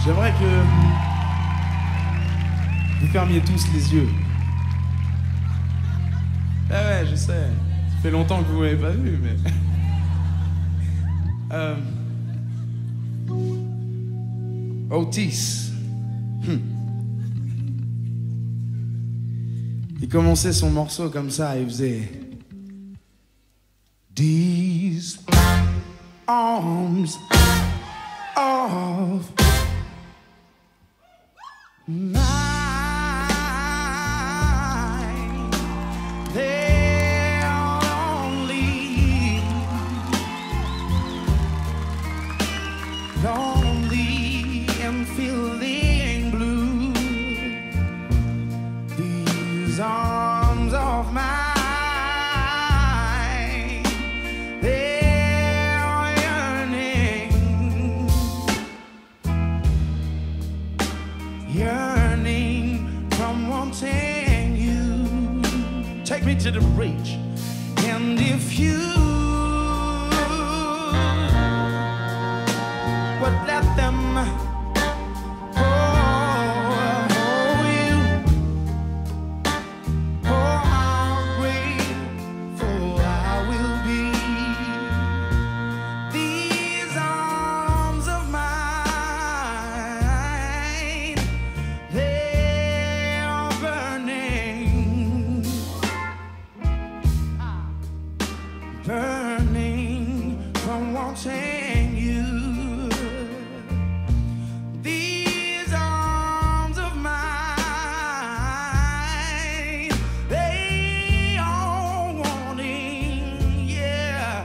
J'aimerais que vous fermiez tous les yeux. Ah ouais, je sais. Ça fait longtemps que vous m'avez pas vu, mais... Otis. Il commençait son morceau comme ça, il faisait... These arms of mine, they're lonely and feeling blue. These arms of mine, yearning from wanting you. Take me to the bridge. And if you would let them hold you, oh, how grateful I will be. These arms of mine, burning from wanting you. These arms of mine, they are wanting, yeah,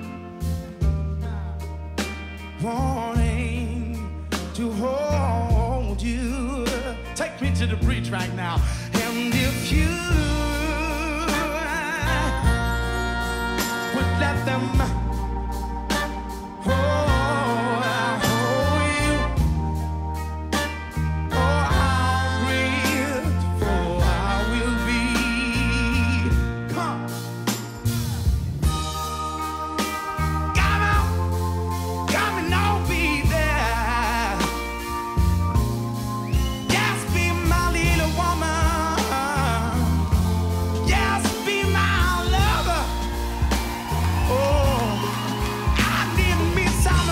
wanting to hold you. Take me to the bridge right now. And if you let them hold you, oh, how grateful I will be. Come on, I'll be there. Yes, be my little woman. Yes, be my lover. Oh, I need me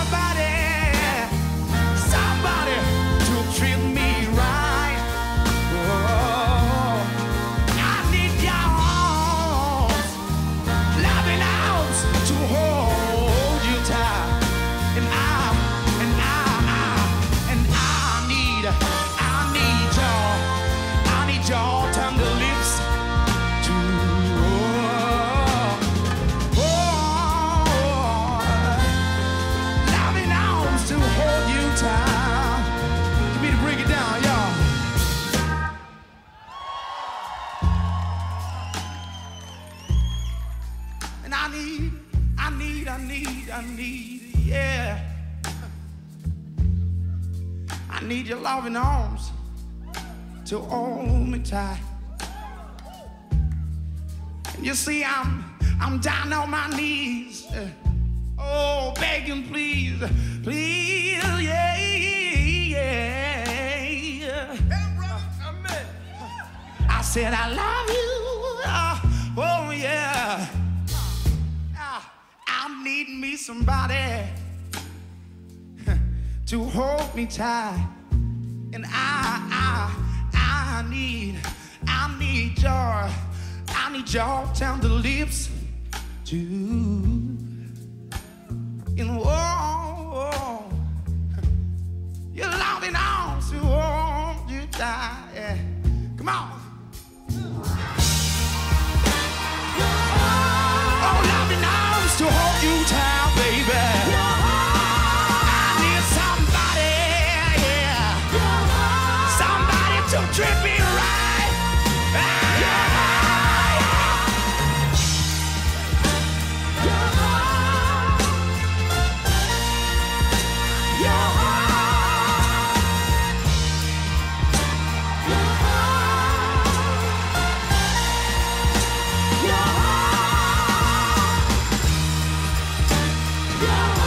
somebody to treat me right. Oh, I need your arms, loving arms to hold you tight. And I need your tender lips to to hold you tight. Give me to bring it down, y'all. And I need, yeah. I need your loving arms to hold me tight. And you see, I'm down on my knees. Oh, begging, please, please, yeah, yeah. I said I love you, oh yeah. I need me somebody to hold me tight, and I need your tender lips to. And whoa, your loving arms to hold you tight. Yeah. Come on. Oh, loving arms to hold you tight, baby. I need somebody, yeah, somebody to treat me right. Yeah.